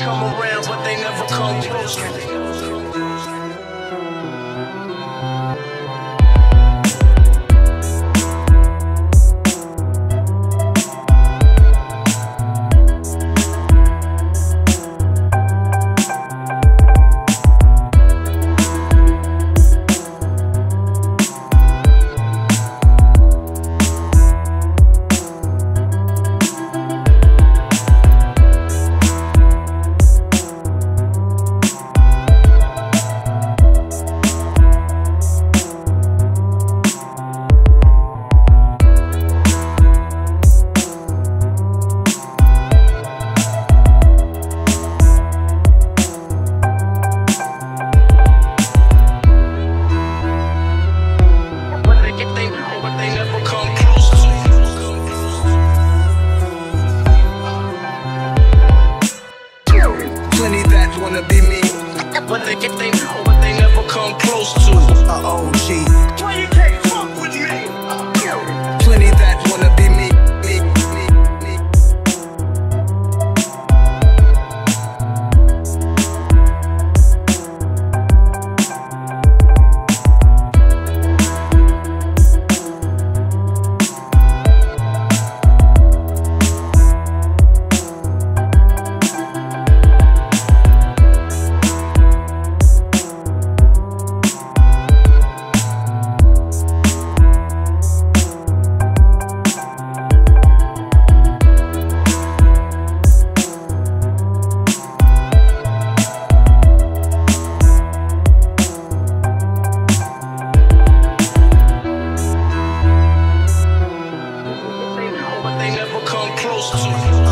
come around, but they never come close. Wanna be me, but they know, but they never come close to OG. Why you can't fuck with me? Plenty that wanna be me, but they never come close to